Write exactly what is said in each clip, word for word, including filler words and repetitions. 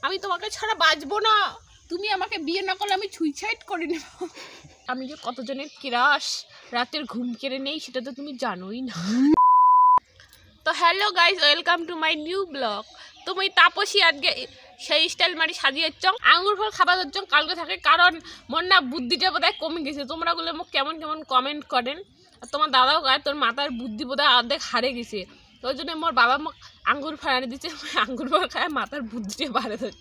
আমি তোমাকে ছাড়া বাঁচবো না, তুমি আমাকে বিয়ে না করলে আমি সুইসাইড করে নেব। আমি যে কতজনের ক্রাশ, রাতের ঘুম কেড়ে নেই সেটা তো তুমি জানোই না। তো hello guys, welcome to my new blog. তুমি তাপসী আজকে সেই স্টাইল মারি সাজিয়েছ আঙুর ফল খাবার হচ্ছ কালকে থাকে, কারণ মোর না বুদ্ধিটা বোধহয় কমে গেছে। তোমরা গুলো মোক কেমন কেমন কমেন্ট করেন, আর তোমার দাদাও গায়ে তোর মাথার বুদ্ধি বোধহয় অর্ধেক হারে গেছে। তো ওই জন্য মোর বাবা মোক আঙ্গুর ফল আনে দিচ্ছে, আঙ্গুর ফল খায় মাথার বুদ্ধিটা বাড়ে ধরছ।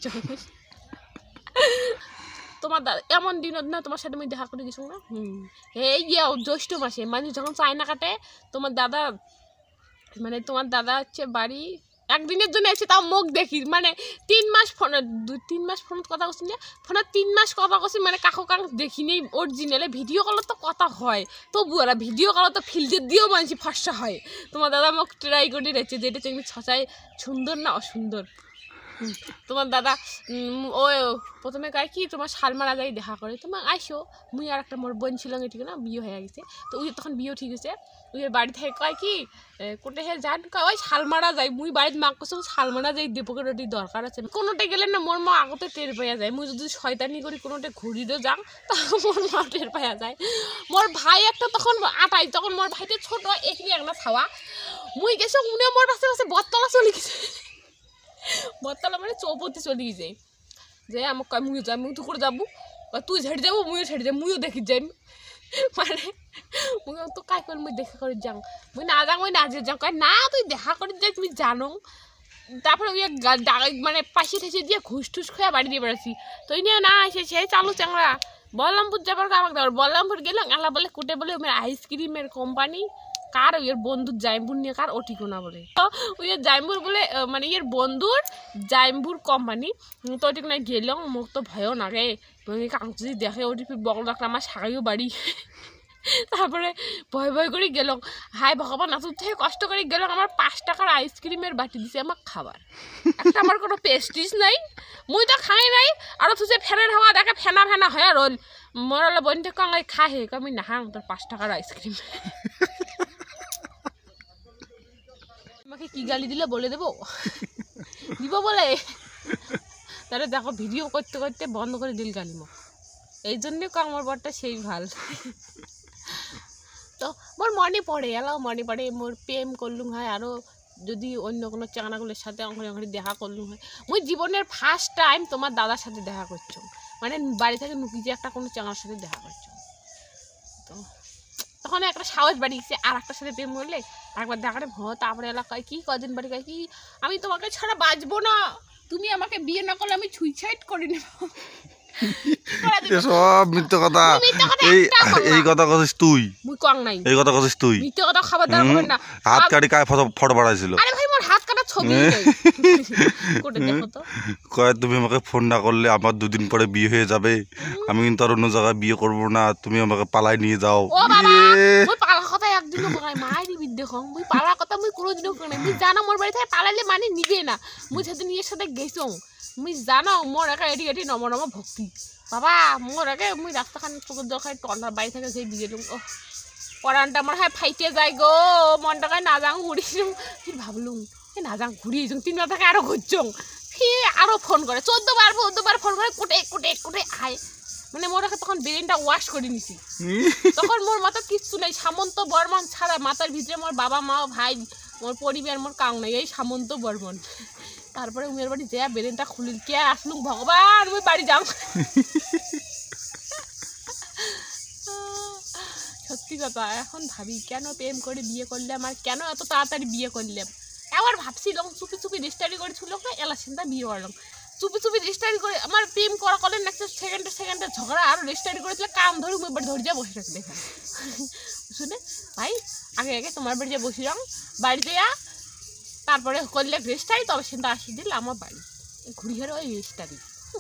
তোমার দাদা এমন দিনত না তোমার সাথে আমি দেখা করে গেছো না। হুম এই ইয়ে জ্যৈষ্ঠ মাসে মানুষ যখন চায়না কাটে, তোমার দাদা মানে তোমার দাদা হচ্ছে বাড়ি একদিনের জন্য এসে, তাও মুখ দেখি মানে তিন মাস ফোন দু তিন মাস ফোন কথা করছি না, ফোনে তিন মাস কথা করছি মানে কাকু কাক দেখিনি অরিজিনালে। ভিডিও কলে তো কথা হয়, তবু ওরা ভিডিও কলে তো ফিল্টার দিয়েও মানুষ ফর্সা হয়। তোমার দাদা মুখ ট্রাই করে রেখেছে যে এটা তুমি ছচাই সুন্দর না অসুন্দর। তোমার দাদা ও প্রথমে কয় কি তোমার শালমারা যাই দেখা করে, তোমার আইসো। মুই আর একটা মোর বোন ছিল ঠিক না, বিয়ে হয়ে গেছে। তো ওই তখন বিয়ে ঠিক আছে, ওই বাড়ি থেকে কয় কি কোটে হে যান কয় ওই শালমারা যাই। মুই বাড়িতে মাক কসম শালমারা যাই দেবকে রুটি দরকার আছে। কোনোটা গেলে না মোর মা আগতে টের পাইয়া যায়। মুই যদি শয়তানি করি কোনোটা ঘুরিরও যাং তখন মোর মা টের পাইয়া যায়। মোর ভাই একটা তখন আটাই, তখন মোর ভাইতে ছোট একই একটা ছাওয়া। মুই গেছো উনি মোর পাশে পাশে বটতলা চলে গেছে, বটতলা মানে চৌপতি চলে গেছে। যে আমাকে কয় মুইও যাই, মুই তো করে যাবো, তুই ঝেড়ে যাবো মুইও ছেড়ে যাবো, মুইও দেখি যাই। মানে মুই তো কাই করে মুই দেখা করে যাং, মুই না যাং মুই না যে যাং। কয় না তুই দেখা করে যাই তুমি জানো। তারপরে ওই মানে পাশে ঠেসে দিয়ে ঘুষ টুস খেয়ে বাড়ি দিয়ে বেড়াচ্ছি। তো এই নিয়ে না এসে সেই চালু চ্যাংরা বলরামপুর যাবার আমাকে দেওয়ার। বলরামপুর গেলাম আল্লাহ বলে কুটে বলে আইসক্রিমের কোম্পানি কার ওর বন্ধুর জাইম্বুর নিয়ে কার ও ঠিকানা বলে। ওই জাইম্বুর বলে মানে ইয়ের বন্ধুর জাইম্বুর কোম্পানি। তো ওই ঠিকানায় গেলাম, মুখ তো ভয়ও নাগে কাক যদি দেখে ওটি বকল রাখলে আমার সাগাইও বাড়ি। তারপরে ভয় ভয় করে গেলাম, হাই ভগবান এত থেকে কষ্ট করে গেলাম। আমার পাঁচ টাকার আইসক্রিমের বাটি দিছে আমার খাবার, একটা আমার কোনো পেস্টিস নাই, মুই তো খাই নাই। আর তুই ফ্যানের হাওয়া দেখে ফেনা ফেনা হয় রোল মরালে বনটা কাঙাই খাই হে আমি না হাং তোর পাঁচ টাকার আইসক্রিম। আমাকে কি গালি দিলে বলে দেবো, দিব বলে তাহলে দেখো ভিডিও করতে করতে বন্ধ করে দিল গালি মুখ। এই জন্যে আমার বরটা সেই ভাল। তো মোর মনে পড়ে এলাও মনে পড়ে মোর প্রেম করলুম হয়, আরও যদি অন্য কোনো চাঙানাগুলোর সাথে অঙ্কড়ি অঙ্কড়ি দেখা করলুম হয়। মুই জীবনের ফার্স্ট টাইম তোমার দাদার সাথে দেখা করছো, মানে বাড়ি থেকে নুকি যে একটা কোনো চাঙার সাথে দেখা করছো। তো তখন একটা সাহস বাড়ি গেছে, আর একটার সাথে প্রেম করলে একবার দেখাটা ভ। তারপরে এলাকায় কি কদিন বাড়ি কয় কি আমি তোমাকে ছাড়া বাঁচবো না, তুমি আমাকে বিয়ে না করলে আমি সুইসাইড করে নেব। সব মিথ্যে কথা, এই এই কথা কছিস তুই, মুই কং নাই এই কথা কছিস তুই। মিথ্যে কথা খাবার দাবার করবেন না। হাত কাটি কায় ফটো ফটো বাড়াইছিল। আরে ভাই মোর হাত কাটা ছবি নাই কোটে দেখো তো। কয় তুমি আমাকে ফোন না করলে আমার দুদিন পরে বিয়ে হয়ে যাবে, আমি কিন্তু আর অন্য জায়গায় বিয়ে করব না, তুমি আমাকে পালাই নিয়ে যাও। ও বাবা মুই পালা কথা একদিনও কই মাই দিবি দেখো, মুই পালা কথা মুই কোনোদিনও কই না। মুই জানো মোর বাড়ি থেকে পালালে মানে নিবে না। মুই সেদিন নিয়ে সাথে গেছো, মুই জানো মোর একা এটি এটি নম নম ভক্তি বাবা। মোর আগে মুই রাস্তাখান চোখের জল খাই টন্ডার বাড়ি থেকে সেই বিয়ে দিলাম। ও পরানটা আমার হয় ফাইটে যায় গো, মনটা খায় না যাং ঘুরিয়েছিলাম। ফির ভাবলুম এ না যাং ঘুরিয়ে যাং, তিন মাস থেকে আরও ঘুরছং। ফির আরও ফোন করে চোদ্দ বার চোদ্দ বার ফোন করে কোটে কোটে কোটে আয়। মানে মোর আগে তখন ব্রেনটা ওয়াশ করে নিছি, তখন মোর মাথা কিচ্ছু নেই। সামন্ত বর্মন ছাড়া মাথার ভিতরে মোর বাবা মা ভাই মোর পরিবার মোর কাউ নেই, এই সামন্ত বর্মন। তারপরে উমের বাড়ি যে বেরেনটা খুলিল কে আসলুম ভগবান মুই বাড়ি যাও। সত্যি কথা এখন ভাবি কেন প্রেম করে বিয়ে করলাম, আর কেন এত তাড়াতাড়ি বিয়ে করলাম। আবার ভাবছিলাম চুপি চুপি রেজিস্টারি করেছিল না এলা চিন্তা বিয়ে করলাম। চুপি চুপি রেজিস্টারি করে আমার প্রেম করা করলেন নেক্সট সেকেন্ডে সেকেন্ডে ঝগড়া আর রেজিস্টারি করেছিল কাম ধরে মুই বাড়ি ধরে যা বসে রাখলে শুনে ভাই আগে আগে তোমার বাড়ি যা বসে যাও, বাড়িতে যা তারপরে করলে রেজিস্টারি, তবে সেটা আসি দিল আমার বাড়ি ঘুরি ঘরে ওই রেজিস্টারি।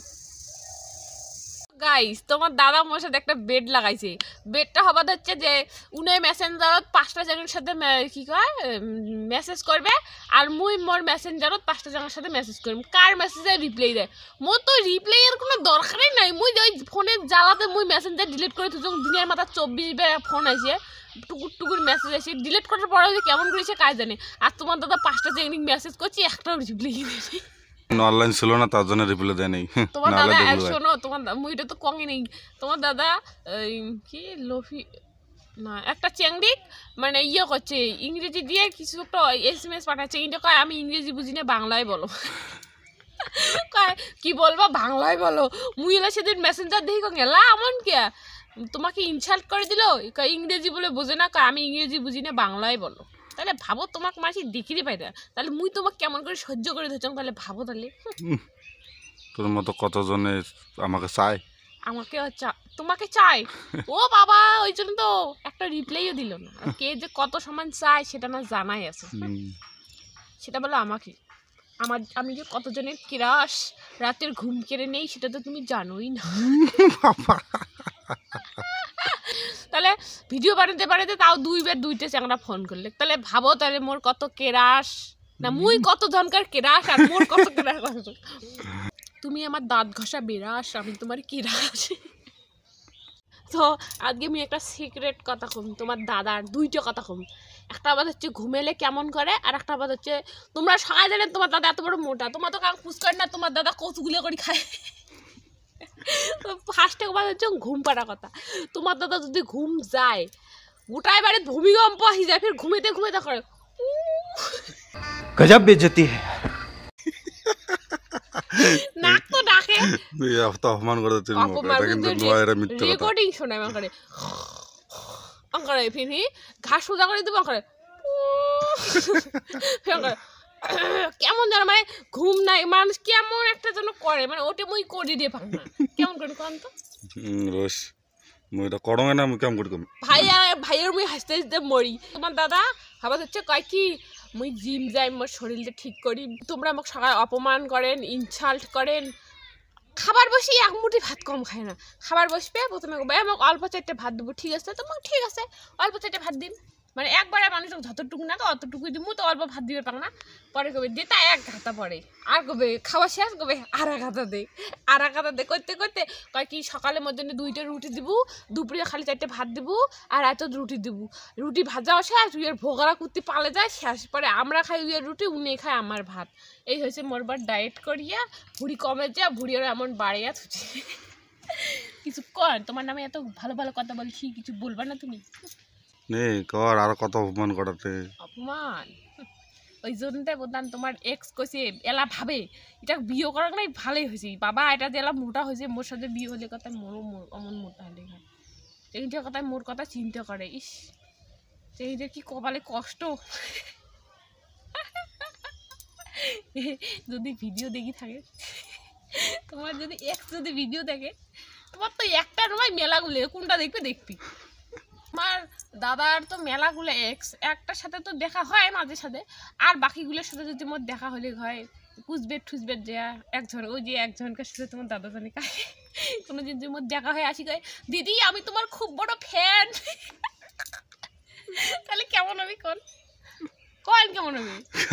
গাইস তোমার দাদা মোর সাথে একটা বেড লাগাইছে, বেডটা হবার হচ্ছে যে উনি মেসেঞ্জারত পাঁচটা জনের সাথে কি কয় মেসেজ করবে, আর মুই মোর মেসেঞ্জারত পাঁচটা জনের সাথে মেসেজ করব। কার মেসেজে রিপ্লাই দেয়, মোর তো রিপ্লাইয়ের কোনো দরকারই নাই। মুই ওই ফোনের জ্বালাতে মুই মেসেঞ্জার ডিলিট করে তুই দিনের মাথা চব্বিশ বার ফোন আসে টুকুর টুকুর মেসেজ আসে, ডিলিট করার পরে যে কেমন করেছে কাজ জানে। আর তোমার দাদা পাঁচটা চেংড়ি মেসেজ করছি একটাও রিপ্লাই দেয়। অনলাইন ছিল না তার জন্য রিপ্লাই দেয় নাই তোমার নাহলে দাদা দেখলো শোনো, তোমার মুইটা তো কমই নেই। তোমার দাদা এই, কি লফি না একটা চেংড়িক মানে ইয়ে করছে ইংরেজি দিয়ে কিছু একটা এস এম এস পাঠাচ্ছে, কিন্তু কয় আমি ইংরেজি বুঝি না, বাংলায় বলো। কয় কি বলবো বাংলায় বলো। মুই এলা সেদিন মেসেঞ্জার দেখি কো গেলা এমন কে তোমাকে ইনসাল্ট করে দিল, কয় ইংরেজি বলে বোঝে না, কয় আমি ইংরেজি বুঝি না, বাংলায় বলো। তাহলে ভাবো তোমাকে মাসি দেখিতে পাই না, তাহলে মুই তোমাকে কেমন করে সহ্য করে ধরছ, তাহলে ভাবো তাহলে। তোর মতো কতজনে আমাকে চায়, আমাকে চা- তোমাকে চাই। ও বাবা, ওই জন্য তো একটা রিপ্লাইও দিল না। আর কে যে কত সমান চায় সেটা না জানাই আছে, সেটা বলো আমাকে। আমার আমি যে কতজনের ক্রাশ রাতের ঘুম কেড়ে নেই সেটা তো তুমি জানোই না। তাহলে ভিডিও বানাতে বানাতে তাও দুইবার দুইটা চ্যাংড়া ফোন করলে, তাহলে ভাবো তাহলে মোর কত কেরাস না, মুই কত জনকার কেরাস আর মোর কত কেরাস। তুমি আমার দাঁত ঘষা বেরাস, আমি তোমার কেরাস। তো আজকে আমি একটা সিক্রেট কথা কম, তোমার দাদার দুইটা কথা কম। একটা আবার হচ্ছে ঘুমেলে কেমন করে, আর একটা আবার হচ্ছে তোমরা সবাই জানেন তোমার দাদা এত বড় মোটা, তোমার তো কারণ খুঁজ করে না, তোমার দাদা কচুগুলো করে খায়। ফার্স্টে কথা হচ্ছে ঘুম পাড়া কথা। তোমার দাদা যদি ঘুম যায় গোটায় বাড়ি ভূমিকম্প আসি যায়, ফের ঘুমেতে ঘুমেতে করে गजब बेइज्जती है। নাক তো ডাকে, অপমান করে দিচ্ছি, এটা কিন্তু নয়, এটা মিথ্যে কথা। রেকর্ডিং শোনায় আমার করে আঙ্কারে, ফির ঘাস সোজা করে দেবো আঙ্কারে, কেমন যেন মানে ঘুম নাই মানুষ কেমন একটা যেন করে, মানে ওটা মুই করে দিয়ে পার না, কেমন করে কন তো। রোজ মুই এটা করো না, আমি কেমন করি কম ভাই আর ভাইয়ের মুই হাসতে হাসতে মরি। তোমার দাদা ভাবা হচ্ছে কয় কি মুই জিম যাই, মোর শরীরটা ঠিক করি, তোমরা আমাকে সকালে অপমান করেন, ইনসাল্ট করেন। খাবার বসি এক মুঠি ভাত কম খায় না, খাবার বসবে প্রথমে ভাই আমাকে অল্প চারটে ভাত দেবো, ঠিক আছে তোমাকে ঠিক আছে অল্প চারটে ভাত দিন, মানে একবারে মানুষ যতটুকু না তো অতটুকুই দিব, তো অল্প ভাত দিবে পার না। পরে কবে দে তা এক ঘাতা পরে, আর কবে খাওয়া শেষ কবে আর এক ঘাতা দে, আর এক ঘাতা দে করতে করতে কয় কি সকালের মধ্যে দুইটা রুটি দিব, দুপুরে খালি চারটে ভাত দিব, আর এত রুটি দিব, রুটি ভাজাও শেষ, উইয়ের ভোগারা কুর্তি পালে যায় শেষ, পরে আমরা খাই উইয়ের রুটি, উনি খায় আমার ভাত। এই হয়েছে মোরবার ডায়েট করিয়া ভুড়ি কমে যা, ভুড়িও এমন বাড়িয়া থুচি। কিছু কর, তোমার নামে এত ভালো ভালো কথা বলছি, কিছু বলবা না তুমি? নেই কর, আর কত অপমান করাতে। অপমান ওই জন্যটাই বলতাম তোমার এক্স কইছে এলা ভাবে এটা বিয়ে করার নাই ভালোই হয়েছে, বাবা এটা যে এলা মোটা হয়েছে, মোর সাথে বিয়ে হলে কথা মোরও অমন মোটা হলে হয়, এইটা কথা মোর কথা চিন্তা করে। ইস এইটা কি কপালে কষ্ট। যদি ভিডিও দেখি থাকে, তোমার যদি এক্স যদি ভিডিও দেখে, তোমার তো একটা নয় মেলাগুলো, কোনটা দেখবে দেখবি। আমার দাদার তো মেলাগুলো এক্স, একটার সাথে তো দেখা হয় মাঝে সাথে, আর বাকিগুলোর সাথে যদি মোট দেখা হলে হয় কুচবেট ঠুচবেট দেয়া একজন, ওই যে একজনকার সাথে তোমার দাদা জানি কাজ কোনো দিন যদি মোট দেখা হয় আসি কয় দিদি আমি তোমার খুব বড় ফ্যান। তাহলে কেমন হবে কোন কোন কেমন হবে?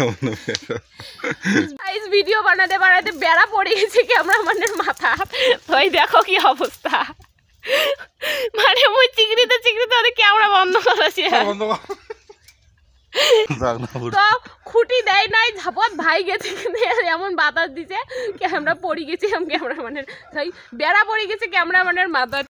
আইস ভিডিও বানাতে বানাতে বেড়া পড়ে গেছে ক্যামেরাম্যানের মাথা, ওই দেখো কি অবস্থা, মানে মুই চিকরিতে চিকরিতে ওদের ক্যামেরা বন্ধ করেছে, তো খুঁটি দেয় নাই ঝাপত ভাই গেছে, এমন বাতাস দিছে ক্যামেরা পড়ে গেছে ক্যামেরাম্যানের, বেড়া পড়ে গেছে ক্যামেরাম্যানের মাথা।